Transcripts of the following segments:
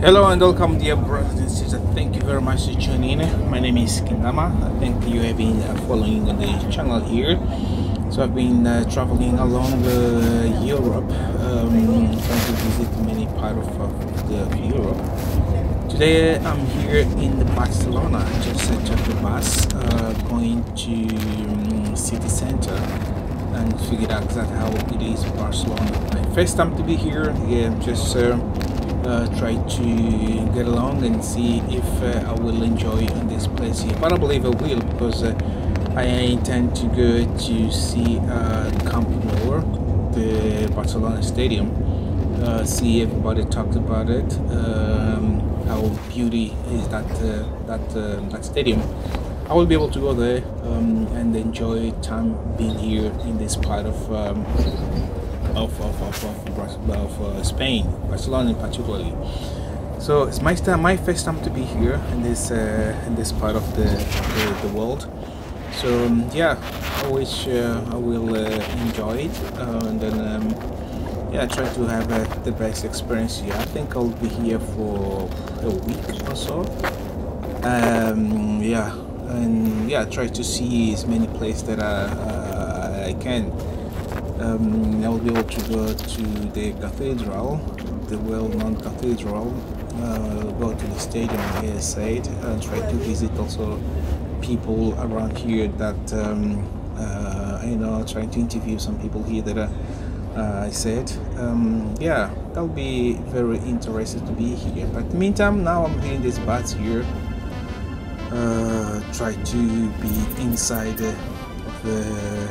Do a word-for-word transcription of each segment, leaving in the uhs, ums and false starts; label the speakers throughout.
Speaker 1: Hello and welcome, dear brothers and sisters. Thank you very much for tuning in. My name is Kindama. I think you have been uh, following on the channel here. So I've been uh, traveling along uh, Europe, um, trying to visit many parts of, of, the, of Europe. Today I'm here in Barcelona. I just uh, took the bus uh, going to um, city center and figured out exactly how it is in Barcelona. My first time to be here. Yeah, just. Uh, Uh, try to get along and see if uh, I will enjoy in this place here, but I believe I will, because uh, I intend to go to see uh, Camp Nou, the Barcelona stadium, uh, see everybody talked about it, um, how beauty is that uh, that uh, that stadium. I will be able to go there um, and enjoy time being here in this part of um, of of of, of, of uh, Spain, Barcelona particularly. So it's my time, my first time to be here in this uh, in this part of the the, the world. So um, yeah, I wish uh, I will uh, enjoy it uh, and then um, yeah, try to have uh, the best experience here. I think I'll be here for a week or so. Um, yeah, and yeah, try to see as many places that I, uh, I can. Um, I'll be able to go to the cathedral, the well-known cathedral, uh, go to the stadium, like I said, and try to visit also people around here that, um, uh, you know, trying to interview some people here that uh, uh, I said. Um, yeah, that'll be very interesting to be here. But meantime, now I'm in this bus here, uh, try to be inside uh, of the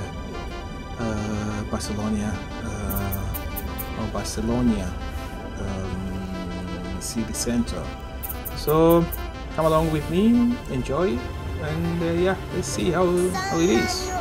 Speaker 1: Uh, Barcelona uh, or Barcelona um, city center. So come along with me, enjoy, and uh, yeah, let's see how, how it is.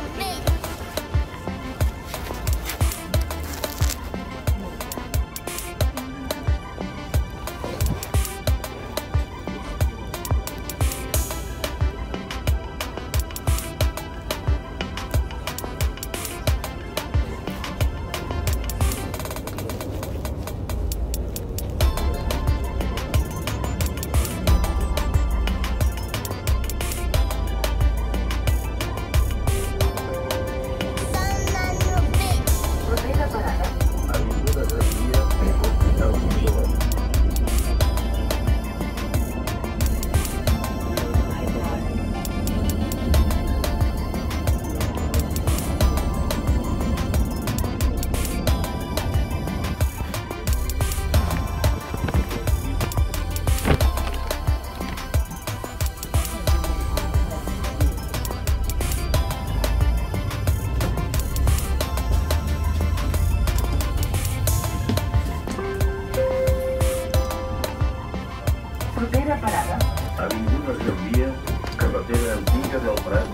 Speaker 2: Propera parada. Avinguda Gran Via, carretera antiga del Prado.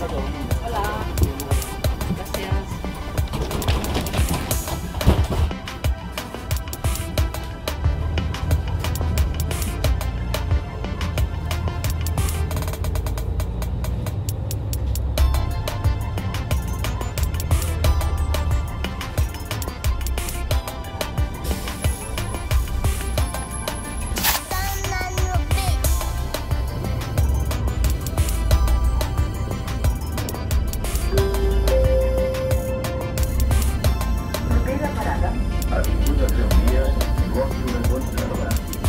Speaker 3: Hola. Gracias.
Speaker 2: Avinguda Gran Via, Ròtula Contrada.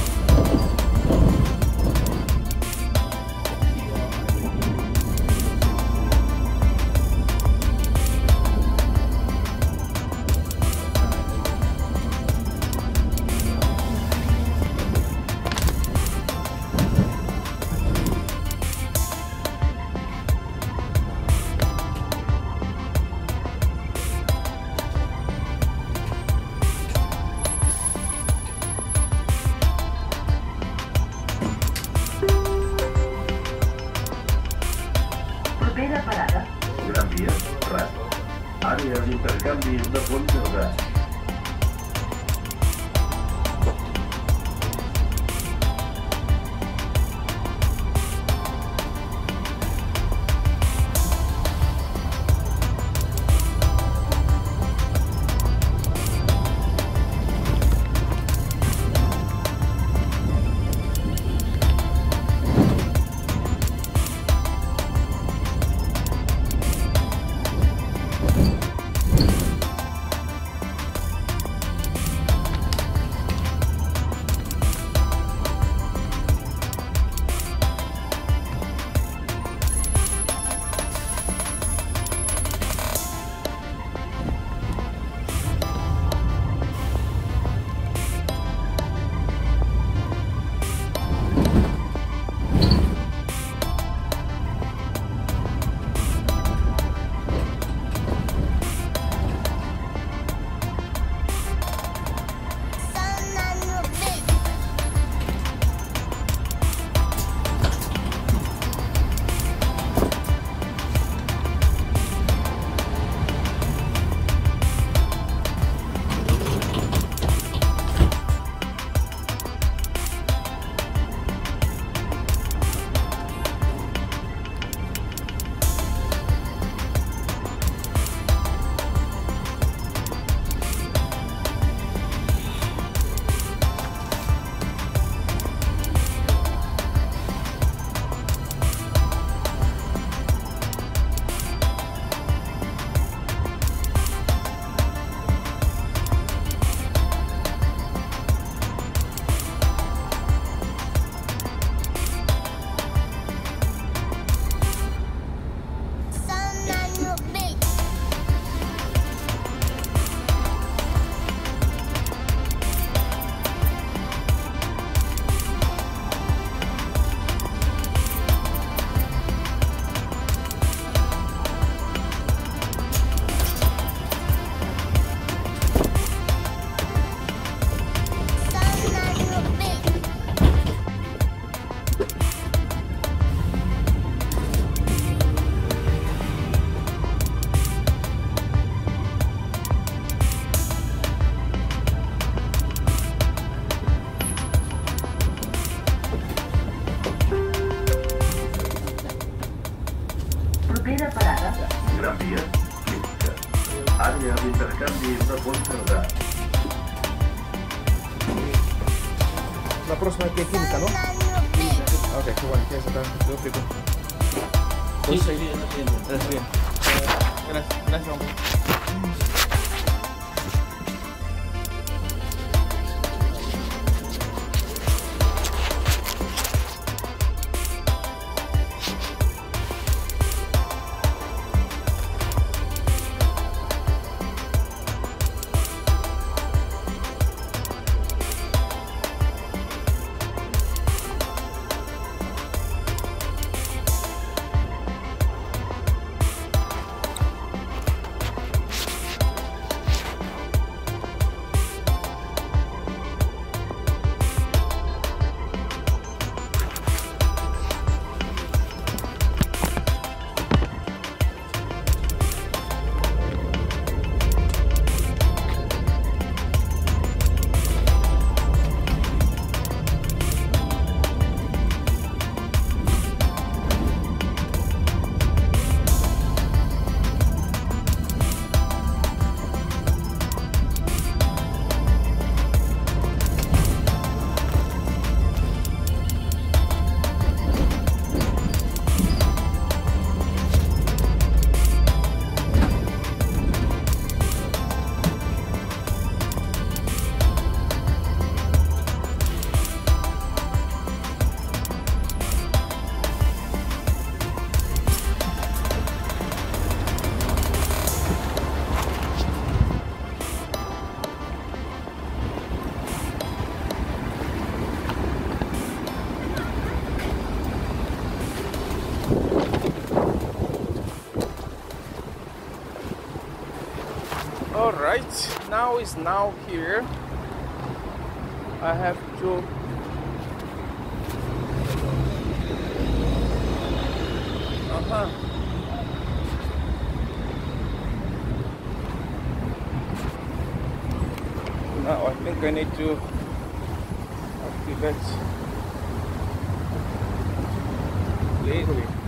Speaker 2: Propera parada. Gran Via, Prat. Àrea d'intercanvi de Ponferrada. Propera parada. Gran Via, Química. Àrea d'intercanvi de Ponferrada.
Speaker 1: La próxima que es química, ¿no? Ok, qué bueno, que está yo explico.
Speaker 4: Sí, sí, sí, no entiendo.
Speaker 1: Gracias, bien. Eh, gracias, gracias, hombre. now is now here. I have to uh-huh. Now I think I need to activate lately.